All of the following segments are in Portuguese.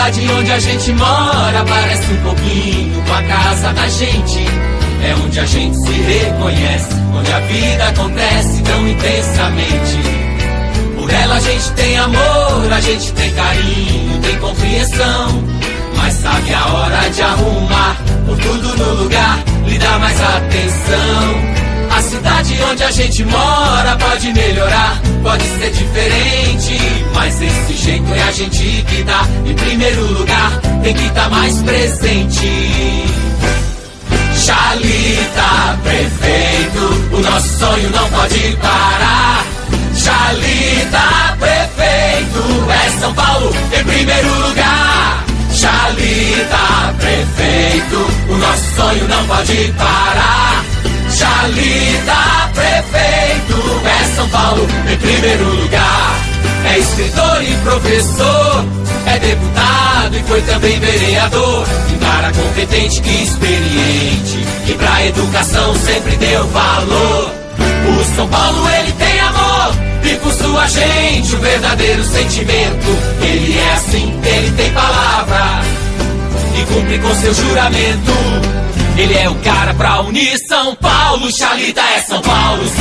cidade onde a gente mora parece um pouquinho com a casa da gente. É onde a gente se reconhece, onde a vida acontece tão intensamente. Por ela a gente tem amor, a gente tem carinho, tem compreensão. Mas sabe a hora de arrumar, por tudo no lugar, lhe dá mais atenção. A cidade onde a gente mora pode melhorar, pode ser diferente, mas esse jeito é a gente que dá. Em primeiro lugar, tem que estar mais presente. Chalita, prefeito, o nosso sonho não pode parar. Chalita, prefeito, é São Paulo em primeiro lugar. Chalita, prefeito, o nosso sonho não pode parar. Chalita, prefeito, é São Paulo em primeiro lugar. É escritor e professor, é deputado e foi também vereador. Um cara competente e experiente, que pra educação sempre deu valor. O São Paulo ele tem amor, e por sua gente o verdadeiro sentimento. Ele é assim, ele tem palavra e cumpre com seu juramento. Ele é o cara pra unir São Paulo. Chalita é São Paulo 100%.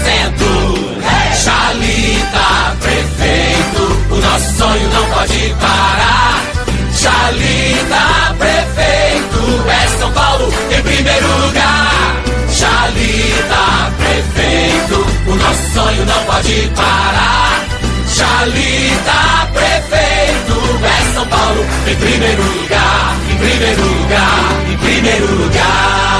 Chalita, prefeito, o nosso sonho não pode parar. Chalita, prefeito, é São Paulo em primeiro lugar. Chalita, prefeito, o nosso sonho não pode parar. Chalita, prefeito, é São Paulo em primeiro lugar, em primeiro lugar, em primeiro lugar.